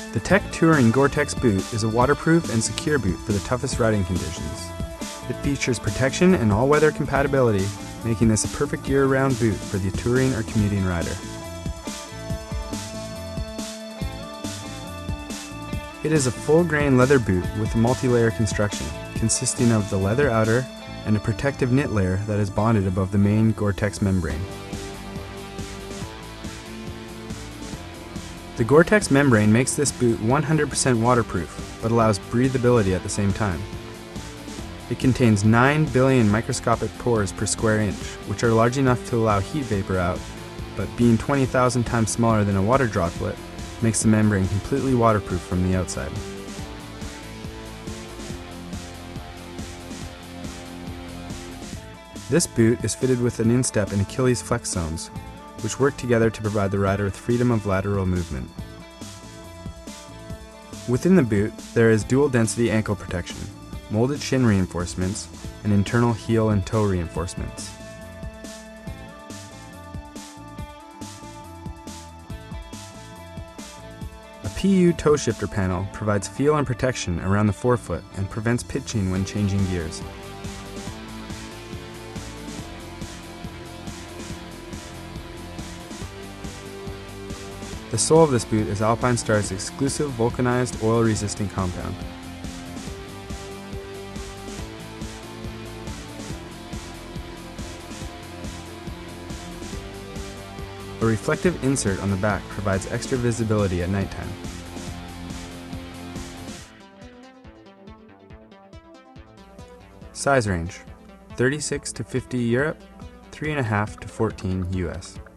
The Tech Touring Gore-Tex boot is a waterproof and secure boot for the toughest riding conditions. It features protection and all-weather compatibility, making this a perfect year-round boot for the touring or commuting rider. It is a full-grain leather boot with a multi-layer construction, consisting of the leather outer and a protective knit layer that is bonded above the main Gore-Tex membrane. The Gore-Tex membrane makes this boot 100% waterproof, but allows breathability at the same time. It contains 9 billion microscopic pores per square inch, which are large enough to allow heat vapor out, but being 20,000 times smaller than a water droplet, makes the membrane completely waterproof from the outside. This boot is fitted with an instep and Achilles flex zones, which work together to provide the rider with freedom of lateral movement. Within the boot, there is dual density ankle protection, molded shin reinforcements, and internal heel and toe reinforcements. A PU toe shifter panel provides feel and protection around the forefoot and prevents pitching when changing gears. The sole of this boot is Alpinestars' exclusive vulcanized oil-resistant compound. A reflective insert on the back provides extra visibility at nighttime. Size range: 36 to 50 Europe, 3.5 to 14 US.